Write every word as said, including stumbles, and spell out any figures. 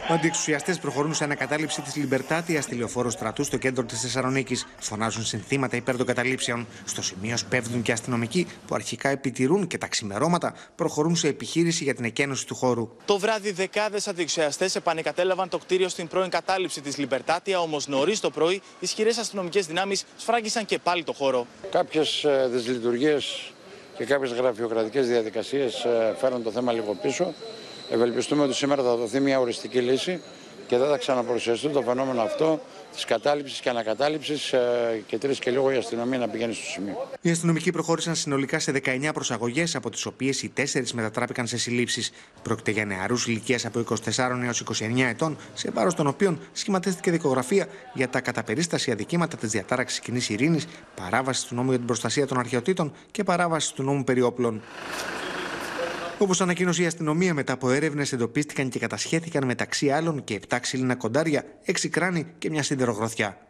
Αντιεξουσιαστές προχωρούν σε ανακατάληψη της Λιμπερτάτια στη λεωφόρο στρατού στο κέντρο της Θεσσαλονίκης. Φωνάζουν συνθήματα υπέρ των καταλήψεων. Στο σημείο σπέβδουν και αστυνομικοί που αρχικά επιτηρούν και τα ξημερώματα προχωρούν σε επιχείρηση για την εκένωση του χώρου. Το βράδυ, δεκάδες αντιεξουσιαστές επανεκατέλαβαν το κτίριο στην πρώην κατάληψη της Λιμπερτάτια. Όμως νωρίς το πρωί, ισχυρές αστυνομικές δυνάμεις σφράγγισαν και πάλι το χώρο. Κάποιες δυσλειτουργίες και κάποιες γραφειοκρατικές διαδικασίες φέρνουν το θέμα λίγο πίσω. Ευελπιστούμε ότι σήμερα θα δοθεί μια οριστική λύση και δεν θα ξαναπαρουσιαστεί το φαινόμενο αυτό της κατάληψης και ανακατάληψης και τρεις και λίγο η αστυνομία να πηγαίνει στο σημείο. Οι αστυνομικοί προχώρησαν συνολικά σε δεκαεννιά προσαγωγές, από τις οποίες οι τέσσερις μετατράπηκαν σε συλλήψεις. Πρόκειται για νεαρούς ηλικίας από είκοσι τεσσάρων έως είκοσι εννιά ετών, σε βάρος των οποίων σχηματίστηκε δικογραφία για τα κατά περίσταση αδικήματα της διατάραξης κοινής ειρήνης, παράβαση του νόμου για την προστασία των αρχαιοτήτων και παράβαση του νόμου περί όπλων. Όπως ανακοίνωσε η αστυνομία, μετά από έρευνες εντοπίστηκαν και κατασχέθηκαν μεταξύ άλλων και επτά ξύλινα κοντάρια, έξι κράνη και μια σιδερογροθιά.